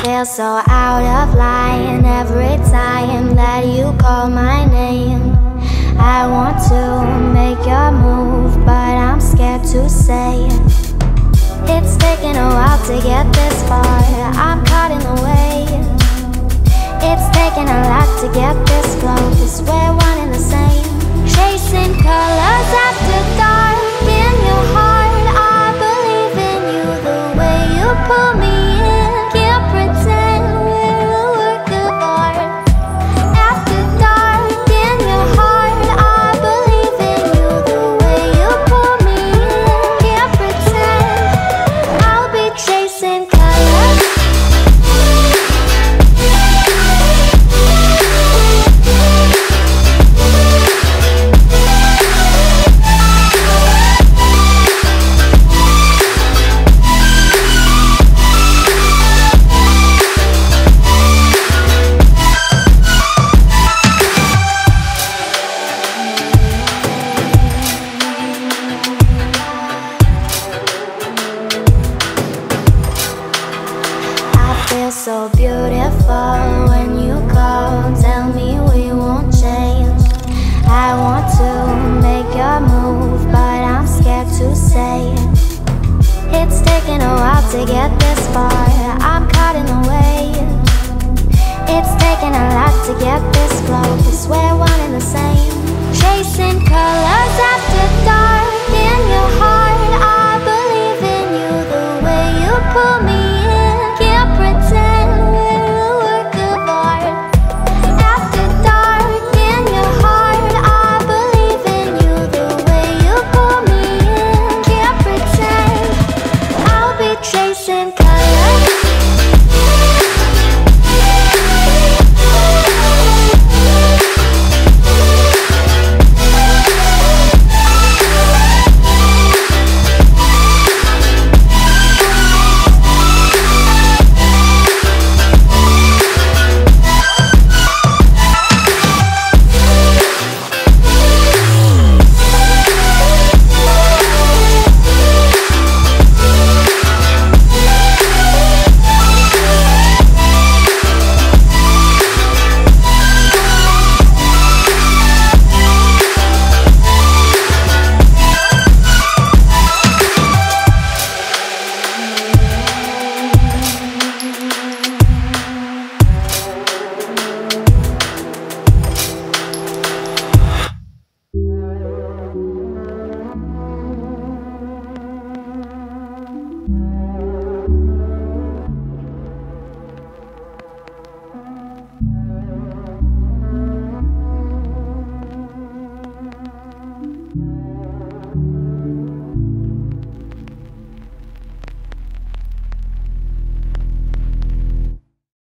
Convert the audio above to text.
Feel so out of line every time that you call my name. I want to make a move, but I'm scared to say it. It's taken a while to get this far, I'm caught in the way. It's taken a lot to get this close, we're one and the same. Chasing colors after dark in your heart, I believe in you the way you pull me in. Can't pretend we're a work of art. After dark in your heart, I believe in you the way you pull me in. Can't pretend I'll be chasing colors. So beautiful when you call, tell me we won't change. I want to make a move, but I'm scared to say it. It's taken a while to get this far, I'm caught in the way. It's taken a lot to get this close, we're one and the same. Chasing colors after dark.